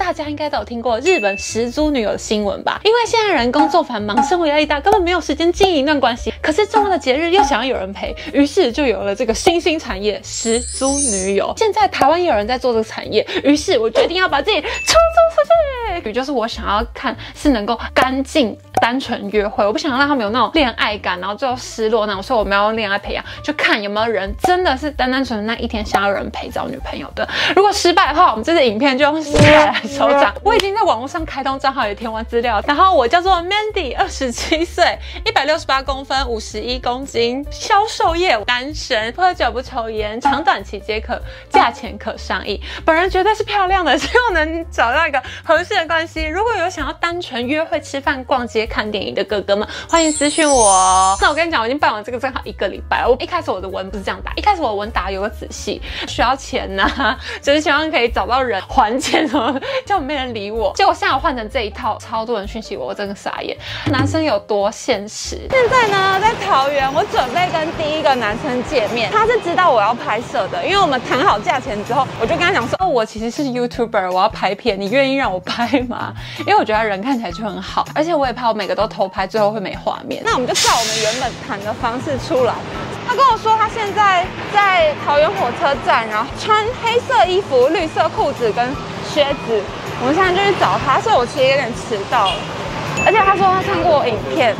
大家应该都有听过日本十租女友的新闻吧？因为现在人工作繁忙，生活压力大，根本没有时间经营一段关系。可是重要的节日又想要有人陪，于是就有了这个新兴产业十租女友。现在台湾也有人在做这个产业，于是我决定要把自己出租出去。就是我想要看是能够干净单纯约会，我不想让他们有那种恋爱感，然后最后失落那种，所以我们要用恋爱培养，就看有没有人真的是单单纯纯那一天想要有人陪找女朋友的。如果失败的话，我们这支影片就用失败来收场。我已经在网络上开通账号也填完资料，然后我叫做 Mandy， 27岁，168公分，51公斤，销售业，单身，不喝酒不抽烟，长短期皆可，价钱可商议。本人绝对是漂亮的，希望能找到一个合适的关系。如果有想要单纯约会、吃饭、逛街、看电影的哥哥们，欢迎私讯我哦。那我跟你讲，我已经办完这个账号1个礼拜了。一开始我的文不是这样打，一开始我的文打有个仔细，需要钱呐，就是希望可以找到人还钱什么的，结果没人理我。结果现在我换成这一套，超多人讯息我，我真的傻眼。男生有多现实？现在呢，在桃园，我准备跟第一个男生见面，他是知道我要拍摄的，因为我们谈好价钱之后，我就跟他讲说，哦，我其实是 YouTuber， 我要拍片，你愿意让我拍吗？因为我觉得他人看起来就很好，而且我也怕我每个都偷拍，最后会没画面。那我们就照我们原本谈的方式出来。他跟我说他现在在桃园火车站，然后穿黑色衣服、绿色裤子跟靴子。我们现在就去找他，所以我其实有点迟到了。而且他说他看过我影片。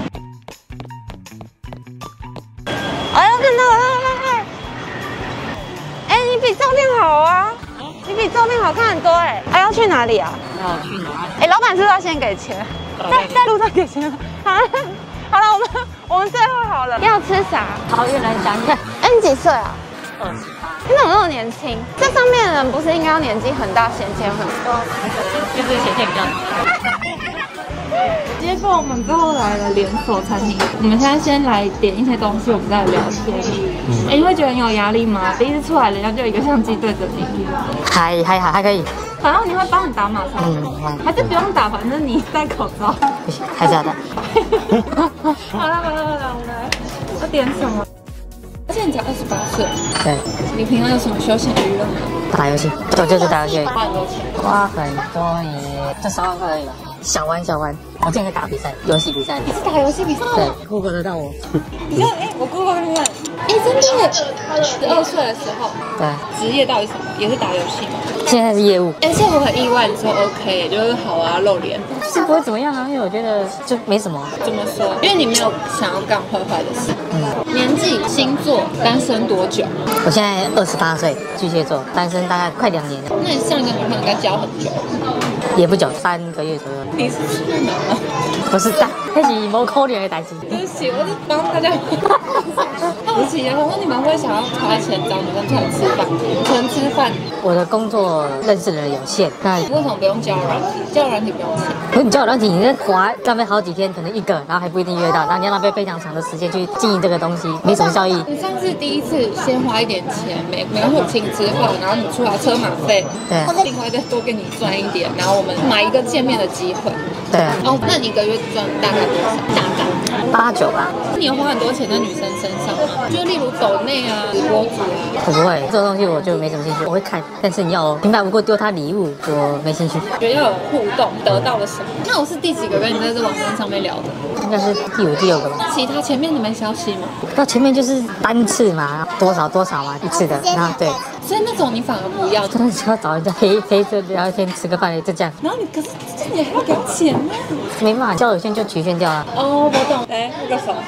哎呦，看到了！哎，你比照片好啊！你比照片好看很多哎！哎，要去哪里啊？ 要去哪里？ 哎，老板是不是要先给钱？在路上给钱吗？好了，我们最后好了。要吃啥？ 桃园来讲一下。 哎，你几岁啊 28。 你怎么那么年轻？这上面的人不是应该要年纪很大、闲钱很多？ 就是闲钱比较多。 结果我们最后来了连锁餐厅，我们现在先来点一些东西，我们再聊天。哎，你会觉得很有压力吗？第一次出来，人家就有一个相机对着你。 还可以。 然后你会帮你打马赛克，还是不用打，反正你戴口罩。 不行，还是要打。 好了，我来。要点什么？而且你才28岁。 对。 你平常有什么休闲娱乐吗？ 打游戏，就是打游戏。 花很多钱。 花很多也就3万块而已吧。小玩。我之前在打比赛，游戏比赛。 你是打游戏比赛？ 对，Google 得到我。 你看，我 Google 看看。哎，真的，12岁的时候。对。职业到底什么？也是打游戏吗？ 现在是业务。 哎，所以我很意外，你说 OK， 就是好啊，露脸。 是不会怎么样啊，因为我觉得就没什么。 怎么说？因为你没有想要干坏的事。年纪、星座、单身多久？ 我现在28岁，巨蟹座，单身大概快2年了。 那你上一个女朋友应该交很久？ 也不久，3个月左右。 你是处男吗？ 不是的，那是没可能的代志。 对不起，我是帮大家。好奇啊，我说你们会想要花钱找女生出来吃饭，纯吃饭？ 我的工作认识的人有限，那为什么不用交友软体？交友软体不用钱。 可是你交友软体，你在滑浪费好几天，可能1个，然后还不一定约到，然后你要浪费非常长的时间去经营这个东西，没什么效益。 你上次第一次先花一点钱，每个月请吃饭，然后你出来车马费，对，另外再多给你赚一点，然后我们买一个见面的机会。对。哦，那你1个月赚大概多少？大概 8、9吧。 你有花很多钱在女生身上吗？就例如抖内啊、直播主啊。 我不会，这种东西我就没什么兴趣。我会看，但是你要平白无故丢他礼物，我没兴趣。 觉得要有互动，得到了什么？那我是第几个跟你在这网站上面聊的？ 应该是第5、第6个吧。 其他前面你没消息吗？ 到前面就是单次嘛，多少嘛，一次的，然后对。 所以那种你反而不要， 真的只要找人家黑着聊天吃个饭就这样。 然后可是你还要给钱呢？ 没办法，交友圈就局限掉了。 哦，我懂。来，握个手。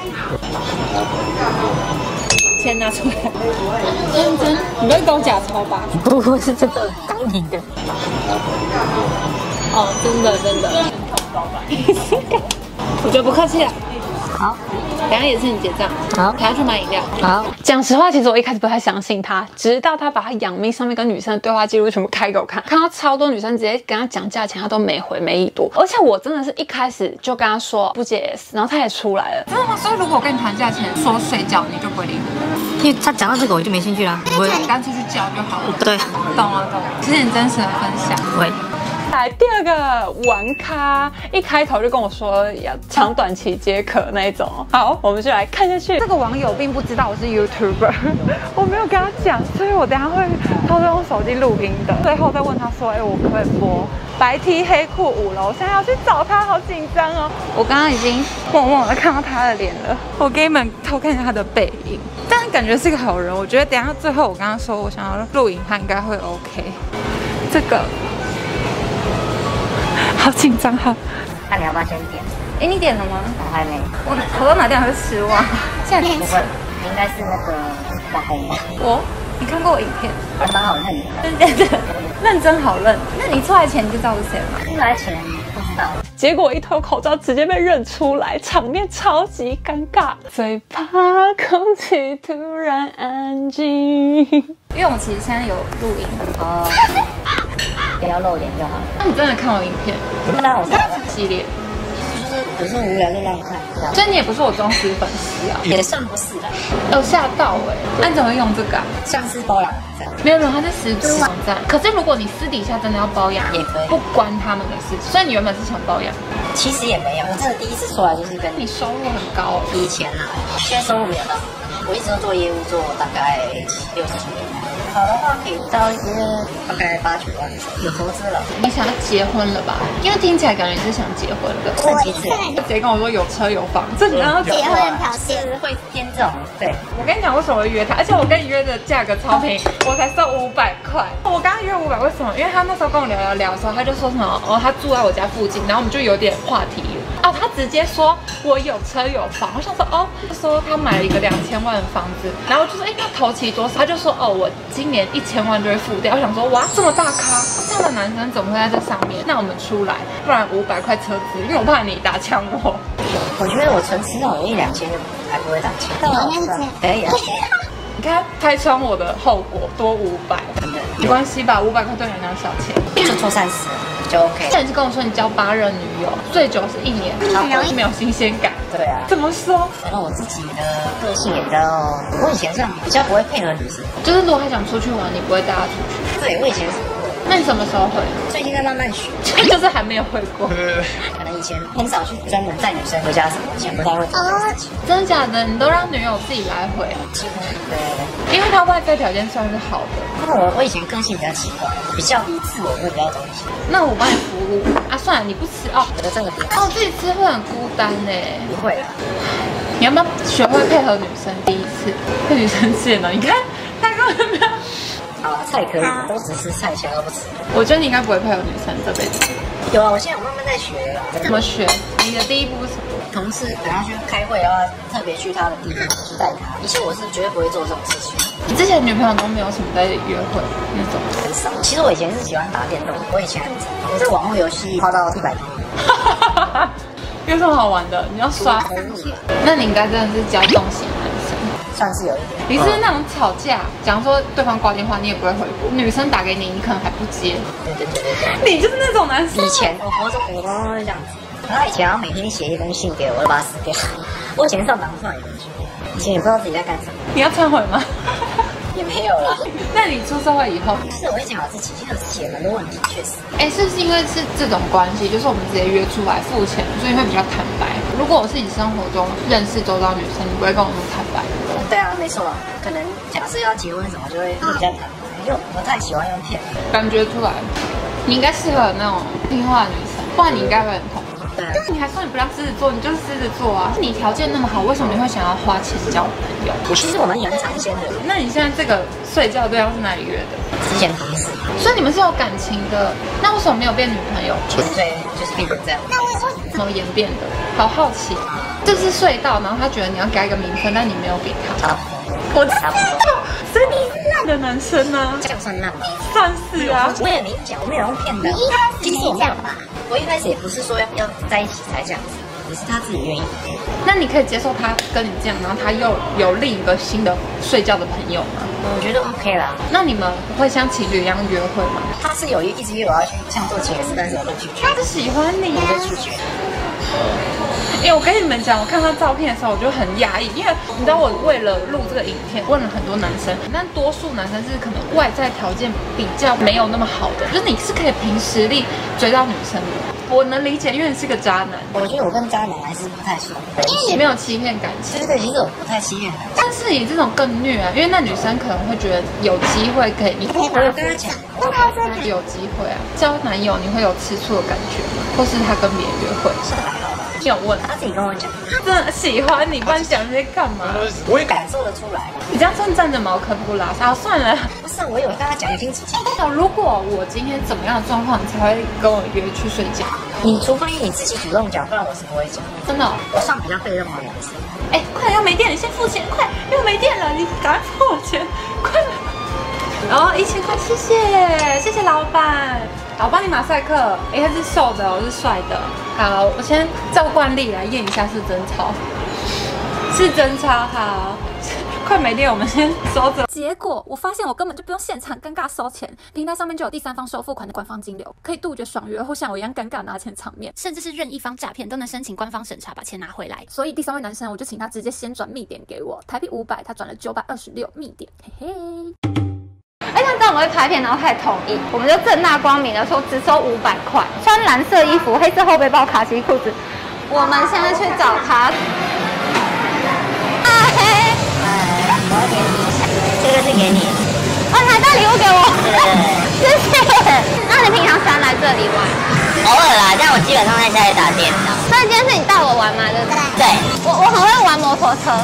钱拿出来。认真，你不会跟我假钞吧？ 不过是真的，当你的。 哦，真的。我觉得不客气了。 好。 等下也是你结账，好，还要去买饮料。 好，讲实话，其实我一开始不太相信他，直到他把他养咪上面跟女生的对话记录全部开给我看，看到超多女生直接跟他讲价钱，他都没回，没已读。而且我真的是一开始就跟他说不接 S， 然后他也出来了。 真的吗？所以如果我跟你谈价钱，说睡觉，你就不会理我？ 因为他讲到这个我就没兴趣啦。不会， 你干脆去叫就好了。 对， 懂了。这是你真实的分享。 会。 来第2个玩咖，一开头就跟我说要长短期皆可那一种。好，我们就来看下去。这个网友并不知道我是 YouTuber， 我没有跟他讲，所以我等一下会偷偷用手机录音的。最后再问他说，我可不可以播？ 白 T 黑裤5楼，现在要去找他，好紧张哦！我刚刚已经默默的看到他的脸了，我给你们偷看一下他的背影，但是感觉是个好人。我觉得等一下最后我刚刚说我想要录影，他应该会 OK。这个好紧张哈！ 看你要不要先点？ 哎，你点了吗？ 我还没。 我都哪点还会失望？现在不会，应该是那个网红吧？ 你看过我影片？ 还蛮好认的。 真的认真好认。那你出来前你就知道是谁吗？ 出来前不知道。 结果一脱口罩直接被认出来，场面超级尴尬。最怕空气突然安静。因为我其实现在有录音哦，不要露脸就好。 那你真的看我影片？ 那我看系列。 有时候无聊就乱看， 所以你也不是我忠实粉丝啊？ 也算不是的。 有吓到哎！那你怎么会用这个啊？ 像是包养网站， 没有，它是实质网站。可是如果你私底下真的要包养， 也可以， 不关他们的事情。所以你原本是想包养？ 其实也没有，我真的第一次出来就是跟你收入很高， 以前啊，现在收入没有到，我一直都做业务，做大概60几年。好的话可以到一些大概8、9万，有投资了。 你想要结婚了吧？因为听起来感觉你是想结婚的。直接跟我说有车有房，这你要结婚条件会偏重。对， 我跟你讲为什么会约他，而且我跟你约的价格超便宜，我才收500块。我刚刚约500，为什么？因为他那时候跟我聊的时候，他就说什么他住在我家附近，然后我们就有点话题他直接说我有车有房，我想说他说他买了一个2000万的房子，然后我就说那头期多少？他就说我今年1000万就会付掉。我想说哇，这么大咖，这样的男生怎么会在这上面？那我们出来，不然500块车资，因为我怕你打枪我。 我觉得我存至少有1、2千就还不会打枪。可以啊。 你看拆穿我的后果多500，没关系吧？500块对你来讲小钱， 就做30就 OK。 那你是跟我说你交8任女友，最久是1年，没有新鲜感。 对啊。 怎么说？ 然后我自己的个性也比较，我以前是比较不会配合女生， 就是如果他想出去玩，你不会带他出去。 对，我以前是。 那你什么时候会？ 最近在慢慢学， 就是还没有会过。 可能以前很少去专门带女生回家什么，以前不太会做这件事情。 真的假的？你都让女友自己来回？ 几乎对。 因为他外在条件算是好的。 那我以前个性比较奇怪，比较自我会比较东西。 那我帮你服务啊，算了，你不吃我的真的不自己吃会很孤单呢。 不会啦。 你要不要学会配合女生？第一次被女生见了，你看他根本没有。 好，菜可以，都只吃菜，其他都不吃。 我觉得你应该不会配合女生这辈子。 有啊，我现在慢慢在学。 怎么学？你的第一步是什么？ 同事等下去开会的话，特别去他的地方去带他。以前我是绝对不会做这种事情。 你之前女朋友都没有什么在约会那种？ 很少。其实我以前是喜欢打电动，我以前我在网络游戏花到100多。 有什么好玩的？你要刷。那你应该真的是交动型男生。 算是有一点。 你是那种吵架，假如说对方挂电话，你也不会回拨；女生打给你，你可能还不接。对。你就是那种男生。 以前我国中会这样子，他以前要每天写一封信给我，就把它撕掉。我以前上党上也去，以前也不知道自己在干什么。 你要忏悔吗？ 也没有啦。 那你出社会以后， 是我会讲我自己，其实写很多问题，确实。 是不是因为是这种关系，就是我们直接约出来付钱，所以会比较坦白？如果我是你生活中认识周遭女生，你不会跟我那么坦白？ 对啊，没错。可能假设要结婚什么，就会比较坦白，因为我不太喜欢用骗。 感觉出来，你应该适合那种听话的女生，不然你应该会很痛。 对。 你还说你不要狮子座，你就是狮子座啊！你条件那么好，为什么你会想要花钱交朋友？ 其实我们也很尝鲜的。 那你现在这个睡觉对象是哪里约的？ 之前同事。 所以你们是有感情的，那为什么没有变女朋友？ 对，就是变成这样。 那为什么演变的？好好奇。这是隧道，然后他觉得你要给他一个名分，但你没有给他。我差不多。所以你是烂的男生呢？ 这样算烂吗？ 算是啊。 我也没讲，我没有用骗的。其实我没有吧。我一开始也不是说要在一起才这样子，也是他自己愿意。 那你可以接受他跟你这样，然后他又有另一个新的睡觉的朋友吗？ 我觉得 OK 啦。 那你们会像情侣一样约会吗？ 他是有一直约我要去像做情人，但是我都拒绝。 他是喜欢你， 我就拒绝。 我跟你们讲，我看他照片的时候，我就很压抑，因为你知道我为了录这个影片，问了很多男生，但多数男生是可能外在条件比较没有那么好的，就是你是可以凭实力追到女生的。我能理解，因为你是个渣男。 我觉得我跟渣渣男还是不太爽， 因为你没有欺骗感情。 对，其实我不太欺骗感情。 但是你这种更虐啊，因为那女生可能会觉得有机会可以， 我有跟他讲， 有机会啊。交男友你会有吃醋的感觉吗？或是他跟别人约会？ 是还好吧。 你有问他自己跟我讲， 他真的喜欢你，不然讲这些干嘛？ 我也感受得出来。 你这样真的站着茅坑不拉屎。算了， 不是，我有跟他讲清楚。 如果我今天怎么样的状况，你才会跟我约去睡觉？ 你除非你自己主动讲，不然我是不会讲。 真的、哦， 我算比较被动的人。 哎，快要没电，你先付钱，快又没电了，你赶快付我钱，快！然后1000块，谢谢，谢谢老板。好，我帮你马赛克。哎，他是瘦的，我是帅的。好，我先照惯例来验一下是真钞，是真钞。好，快没电，我们先收着。 结果我发现我根本就不用现场尴尬收钱，平台上面就有第三方收付款的官方金流，可以杜绝爽约或像我一样尴尬拿钱场面，甚至是任意方诈骗都能申请官方审查把钱拿回来。所以第3位男生我就请他直接先转密点给我，台币500，他转了926密点，嘿嘿。 哎，那这样我们会拍片，然后开始统一，我们就正大光明的说只收500块，穿蓝色衣服、黑色后背包、卡其裤子。我们现在去找他。 我要给你，这个是给你。 哦，你还带礼物给我？谢谢。那你平常喜欢来这里玩？ 偶尔啦，但我基本上在家里打电脑。 所以今天是你带我玩吗？对不对？ 对。 我很会玩摩托车。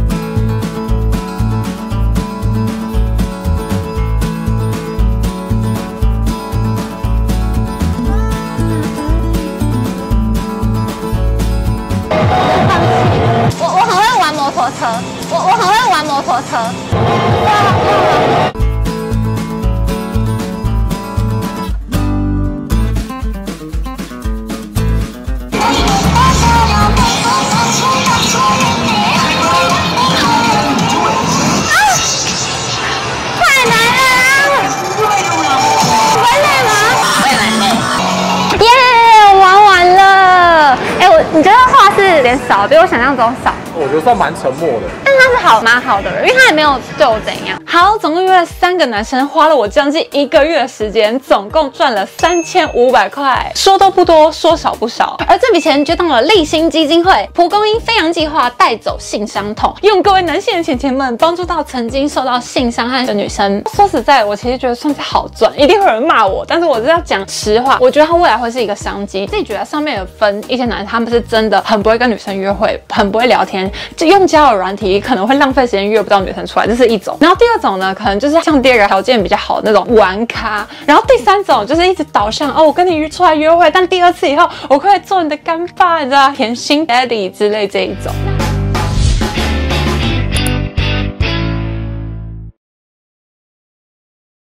我很会玩摩托车，我很会玩摩托车。太难了！你会累吗？ 我也蛮累。 耶，玩完了。哎，你觉得话是有点少，比我想象中少。 我觉得算蛮沉默的。 但他是蛮好的人，因为他也没有对我怎样。 好，总共约了3个男生，花了我将近1个月的时间，总共赚了3500块。说多不多，说少不少。而这笔钱就到了立新基金会蒲公英飞扬计划带走性伤痛，用各位男性的钱钱们帮助到曾经受到性伤害的女生。说实在，我其实觉得算是好赚，一定会有人骂我，但是我是要讲实话，我觉得它未来会是一个商机。自己觉得上面有分一些男生，他们是真的很不会跟女生约会，很不会聊天，就用交友软体可能会浪费时间约不到女生出来，这是一种。然后第2种呢，可能就是像第2个条件比较好的那种玩咖。然后第3种就是一直导向哦，我跟你出来约会，但第2次以后我可以做你的干爸，你知道，甜心 daddy 之类这一种。